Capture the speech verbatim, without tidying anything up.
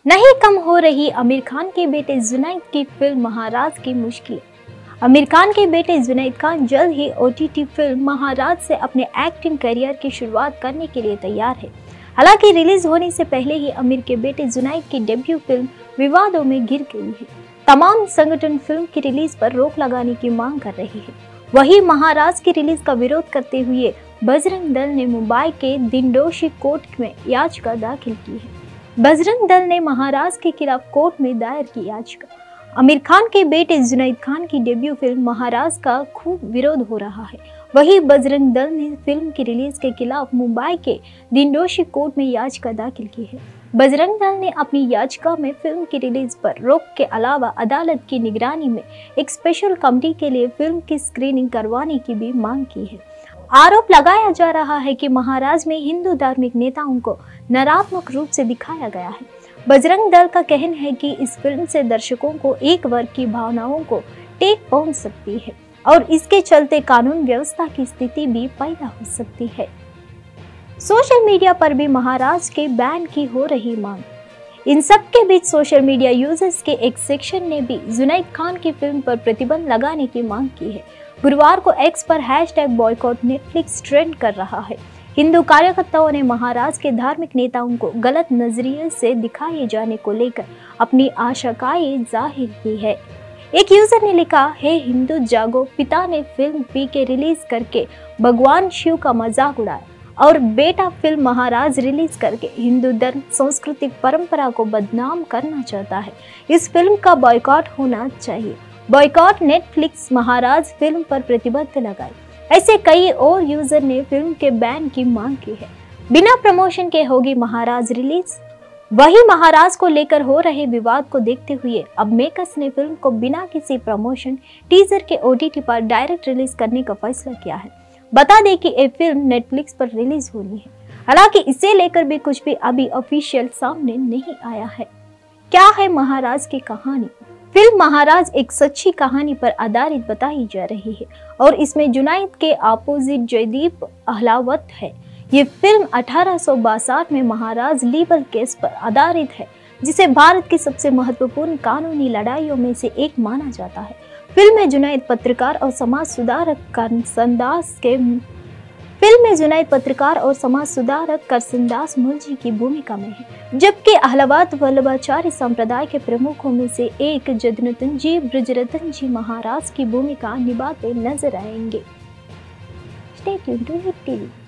नहीं कम हो रही आमिर खान के बेटे जुनैद की फिल्म महाराज की मुश्किलें। आमिर खान के बेटे जुनैद खान जल्द ही ओटीटी फिल्म महाराज से अपने एक्टिंग करियर की शुरुआत करने के लिए तैयार है। हालांकि रिलीज होने से पहले ही आमिर के बेटे जुनैद की डेब्यू फिल्म विवादों में घिर गई है। तमाम संगठन फिल्म की रिलीज पर रोक लगाने की मांग कर रहे हैं। वहीं महाराज की रिलीज का विरोध करते हुए बजरंग दल ने मुंबई के दिंडोशी कोर्ट में याचिका दाखिल की है। बजरंग दल ने महाराज के खिलाफ कोर्ट में दायर की याचिका। आमिर खान के बेटे जुनैद खान की डेब्यू फिल्म महाराज का खूब विरोध हो रहा है। वहीं बजरंग दल ने फिल्म की रिलीज के खिलाफ मुंबई के दिंडोशी कोर्ट में याचिका दाखिल की है। बजरंग दल ने अपनी याचिका में फिल्म की रिलीज पर रोक के अलावा अदालत की निगरानी में एक स्पेशल कमेटी के लिए फिल्म की स्क्रीनिंग करवाने की भी मांग की है। आरोप लगाया जा रहा है कि महाराज में हिंदू धार्मिक नेताओं को नकारात्मक रूप से दिखाया गया है। बजरंग दल का कहना है कि इस फिल्म से दर्शकों को एक वर्ग की भावनाओं को टेक पहुंच सकती है और इसके चलते कानून व्यवस्था की स्थिति भी पैदा हो सकती है। सोशल मीडिया पर भी महाराज के बैन की हो रही मांग। इन सब के बीच सोशल मीडिया यूजर्स के एक सेक्शन ने भी जुनैद खान की फिल्म पर प्रतिबंध लगाने की मांग की है। गुरुवार को एक्स पर हैशटैग बॉयकॉट नेटफ्लिक्स ट्रेंड कर रहा है। हिंदू कार्यकर्ताओं ने महाराज के धार्मिक नेताओं को गलत नजरिए से दिखाए जाने को लेकर अपनी आशंकाएं जाहिर की है। एक यूजर ने लिखा है, हिंदू जागो, पिता ने फिल्म पी के रिलीज करके भगवान शिव का मजाक उड़ाया और बेटा फिल्म महाराज रिलीज करके हिंदू धर्म सांस्कृतिक परंपरा को बदनाम करना चाहता है। इस फिल्म का बॉयकॉट होना चाहिए। बॉयकॉट नेटफ्लिक्स महाराज फिल्म पर प्रतिबंध लगाए। ऐसे कई और यूजर ने फिल्म के बैन की मांग की है। बिना प्रमोशन के होगी महाराज रिलीज। वही महाराज को लेकर हो रहे विवाद को देखते हुए अब मेकर्स ने फिल्म को बिना किसी प्रमोशन टीजर के ओटीटी पर डायरेक्ट रिलीज करने का फैसला किया है। बता दें कि ये फिल्म नेटफ्लिक्स पर रिलीज होनी है। हालांकि इसे लेकर भी कुछ भी अभी ऑफिशियल सामने नहीं आया है। क्या है महाराज की कहानी? फिल्म महाराज एक सच्ची कहानी पर आधारित बताई जा रही है और इसमें जुनैद के अपोजिट जयदीप अहलावत है। ये फिल्म अठारह सौ बासठ में महाराज लीगल केस पर आधारित है, जिसे भारत की सबसे महत्वपूर्ण कानूनी लड़ाइयों में से एक माना जाता है। फिल्म में जुनैद पत्रकार और समाज सुधारक करसनदास के फिल्म में जुनैद पत्रकार और समाज सुधारक करसनदास मुलजी की भूमिका में है, जबकि अहलावत वल्लभाचार्य संप्रदाय के प्रमुखों में से एक जदनतन जी ब्रजरतन जी महाराज की भूमिका निभाते नजर आएंगे। Stay tuned to Hit TV.